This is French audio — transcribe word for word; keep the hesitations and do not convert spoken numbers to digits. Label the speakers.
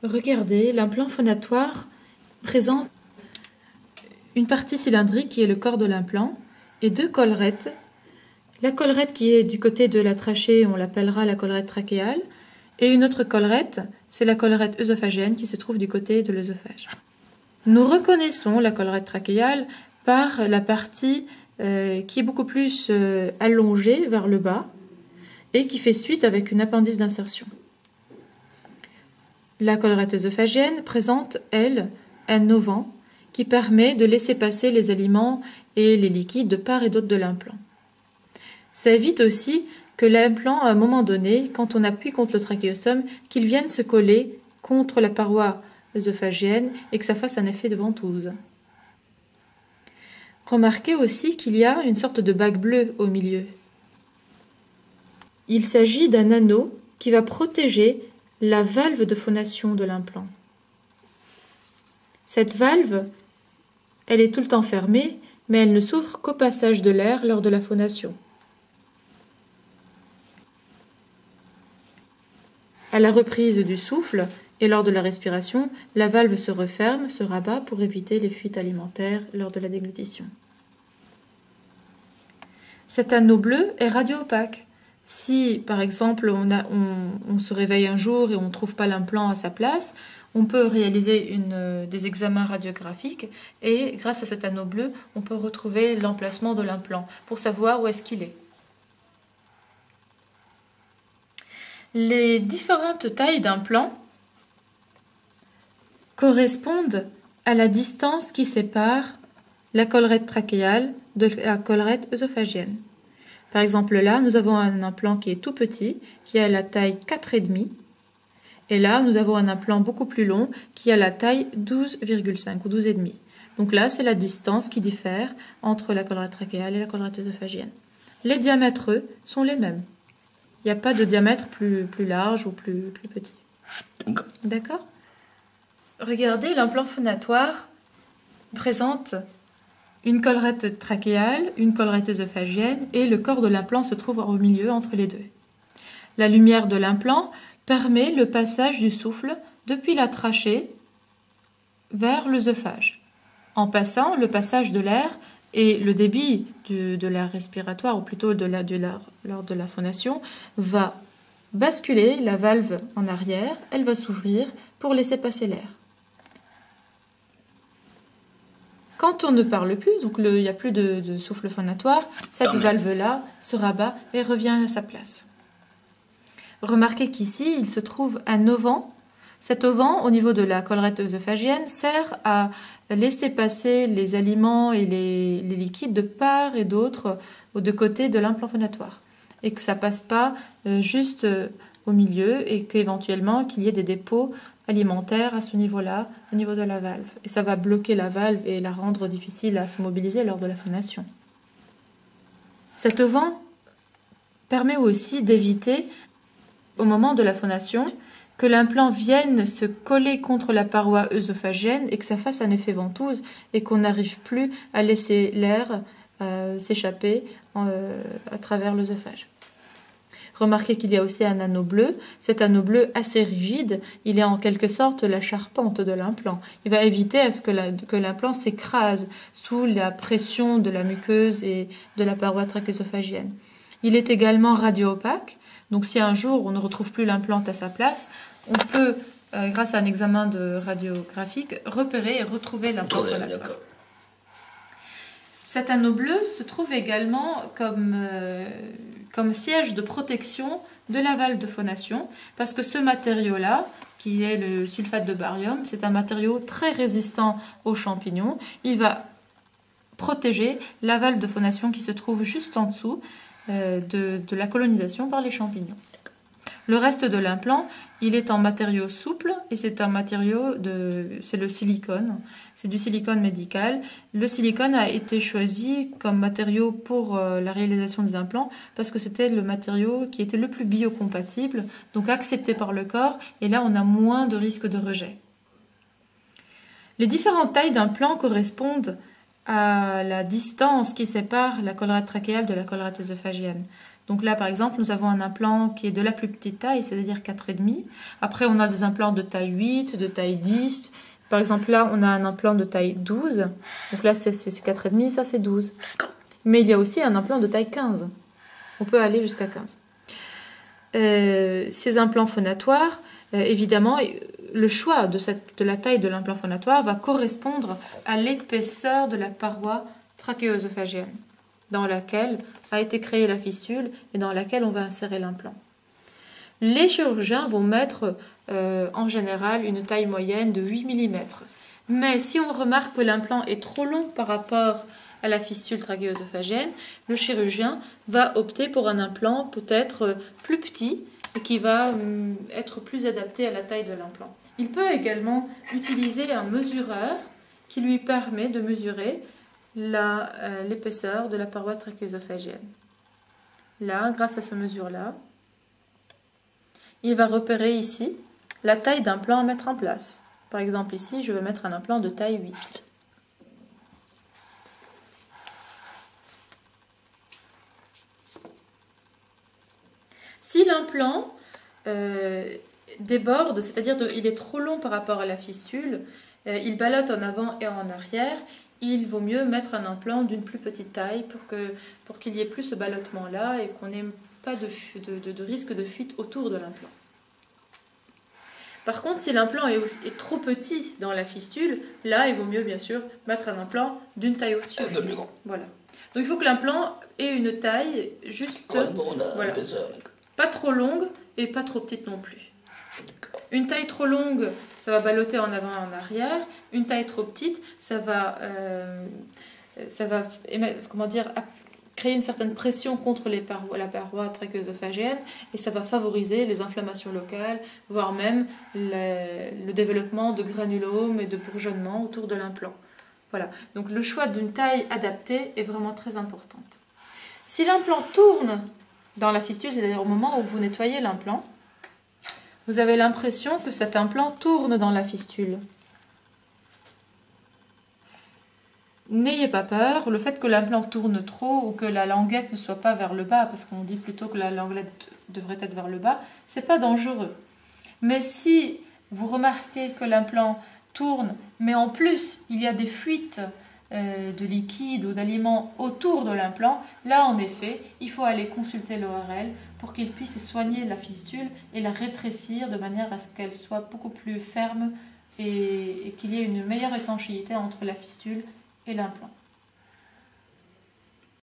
Speaker 1: Regardez, l'implant phonatoire présente une partie cylindrique qui est le corps de l'implant et deux collerettes. La collerette qui est du côté de la trachée, on l'appellera la collerette trachéale, et une autre collerette, c'est la collerette œsophagienne qui se trouve du côté de l'œsophage. Nous reconnaissons la collerette trachéale par la partie euh, qui est beaucoup plus euh, allongée vers le bas et qui fait suite avec une appendice d'insertion. La collerette œsophagienne présente, elle, un auvent qui permet de laisser passer les aliments et les liquides de part et d'autre de l'implant. Ça évite aussi que l'implant, à un moment donné, quand on appuie contre le trachéostome, qu'il vienne se coller contre la paroi œsophagienne et que ça fasse un effet de ventouse. Remarquez aussi qu'il y a une sorte de bague bleue au milieu. Il s'agit d'un anneau qui va protéger la valve de phonation de l'implant. Cette valve, elle est tout le temps fermée, mais elle ne s'ouvre qu'au passage de l'air lors de la phonation. À la reprise du souffle et lors de la respiration, la valve se referme, se rabat pour éviter les fuites alimentaires lors de la déglutition. Cet anneau bleu est radio-opaque. Si, par exemple, on, a, on, on se réveille un jour et on ne trouve pas l'implant à sa place, on peut réaliser une, des examens radiographiques et, grâce à cet anneau bleu, on peut retrouver l'emplacement de l'implant pour savoir où est-ce qu'il est. Les différentes tailles d'implants correspondent à la distance qui sépare la collerette trachéale de la collerette œsophagienne. Par exemple, là, nous avons un implant qui est tout petit, qui a la taille quatre virgule cinq. Et là, nous avons un implant beaucoup plus long, qui a la taille douze virgule cinq ou douze virgule cinq. Donc là, c'est la distance qui diffère entre la collerette trachéale et la collerette œsophagienne. Les diamètres, eux, sont les mêmes. Il n'y a pas de diamètre plus, plus large ou plus, plus petit. D'accord ? Regardez, l'implant phonatoire présente une collerette trachéale, une collerette œsophagienne et le corps de l'implant se trouve au milieu entre les deux. La lumière de l'implant permet le passage du souffle depuis la trachée vers l'œsophage. En passant, le passage de l'air et le débit du, de l'air respiratoire, ou plutôt de la, de l'air lors de la phonation, va basculer la valve en arrière, elle va s'ouvrir pour laisser passer l'air. Quand on ne parle plus, donc le, il n'y a plus de, de souffle phonatoire, cette valve-là se rabat et revient à sa place. Remarquez qu'ici, il se trouve un auvent. Cet auvent, au niveau de la collerette œsophagienne, sert à laisser passer les aliments et les, les liquides de part et d'autre aux deux côtés de l'implant phonatoire. Et que ça ne passe pas euh, juste euh, au milieu et qu'éventuellement qu'il y ait des dépôts alimentaire à ce niveau-là, au niveau de la valve. Et ça va bloquer la valve et la rendre difficile à se mobiliser lors de la phonation. Cet auvent permet aussi d'éviter, au moment de la phonation, que l'implant vienne se coller contre la paroi œsophagienne et que ça fasse un effet ventouse et qu'on n'arrive plus à laisser l'air euh, s'échapper euh, à travers l'œsophage. Remarquez qu'il y a aussi un anneau bleu. Cet anneau bleu assez rigide, il est en quelque sorte la charpente de l'implant. Il va éviter à ce que, la, que l'implant s'écrase sous la pression de la muqueuse et de la paroi trachéesophagienne. Il est également radio-opaque. Donc si un jour on ne retrouve plus l'implant à sa place, on peut, euh, grâce à un examen de radiographique, repérer et retrouver l'implant phonatoire. Cet anneau bleu se trouve également comme, euh, comme siège de protection de la valve de phonation, parce que ce matériau-là, qui est le sulfate de barium, c'est un matériau très résistant aux champignons. Il va protéger la valve de phonation qui se trouve juste en dessous euh, de, de la colonisation par les champignons. Le reste de l'implant, il est en matériau souple et c'est un matériau de, c'est le silicone. C'est du silicone médical. Le silicone a été choisi comme matériau pour euh, la réalisation des implants parce que c'était le matériau qui était le plus biocompatible, donc accepté par le corps. Et là, on a moins de risque de rejet. Les différentes tailles d'implants correspondent à la distance qui sépare la collerette trachéale de la collerette œsophagienne. Donc là, par exemple, nous avons un implant qui est de la plus petite taille, c'est-à-dire quatre virgule cinq. Après, on a des implants de taille huit, de taille dix. Par exemple, là, on a un implant de taille douze. Donc là, c'est quatre virgule cinq, ça c'est douze. Mais il y a aussi un implant de taille quinze. On peut aller jusqu'à quinze. Euh, ces implants phonatoires, euh, évidemment, le choix de, cette, de la taille de l'implant phonatoire va correspondre à l'épaisseur de la paroi trachéo-œsophagienne dans laquelle a été créée la fistule et dans laquelle on va insérer l'implant. Les chirurgiens vont mettre euh, en général une taille moyenne de huit millimètres. Mais si on remarque que l'implant est trop long par rapport à la fistule trachéo-œsophagienne, le chirurgien va opter pour un implant peut-être plus petit et qui va hum, être plus adapté à la taille de l'implant. Il peut également utiliser un mesureur qui lui permet de mesurer la, euh, l'épaisseur de la paroi trachéo-œsophagienne. Là, grâce à ce mesure-là, il va repérer ici la taille d'implant à mettre en place. Par exemple, ici, je vais mettre un implant de taille huit. Si l'implant euh, déborde, c'est-à-dire il est trop long par rapport à la fistule, euh, il ballotte en avant et en arrière, il vaut mieux mettre un implant d'une plus petite taille pour que, pour qu'il y ait plus ce ballottement-là et qu'on n'ait pas de, de, de, de risque de fuite autour de l'implant. Par contre, si l'implant est, est trop petit dans la fistule, là, il vaut mieux bien sûr mettre un implant d'une taille au-dessus. Voilà. Donc il faut que l'implant ait une taille juste, voilà, pas trop longue et pas trop petite non plus. Une taille trop longue, ça va ballotter en avant et en arrière. Une taille trop petite, ça va, euh, ça va émettre, comment dire, créer une certaine pression contre les parois, la paroi trachéo-œsophagienne et ça va favoriser les inflammations locales, voire même le, le développement de granulomes et de bourgeonnements autour de l'implant. Voilà. Donc le choix d'une taille adaptée est vraiment très important. Si l'implant tourne dans la fistule, c'est-à-dire au moment où vous nettoyez l'implant, vous avez l'impression que cet implant tourne dans la fistule. N'ayez pas peur, le fait que l'implant tourne trop ou que la languette ne soit pas vers le bas, parce qu'on dit plutôt que la languette devrait être vers le bas, c'est pas dangereux. Mais si vous remarquez que l'implant tourne, mais en plus il y a des fuites euh, de liquide ou d'aliments autour de l'implant, là en effet, il faut aller consulter l'O R L pour qu'il puisse soigner la fistule et la rétrécir de manière à ce qu'elle soit beaucoup plus ferme et, et qu'il y ait une meilleure étanchéité entre la fistule et l'implant.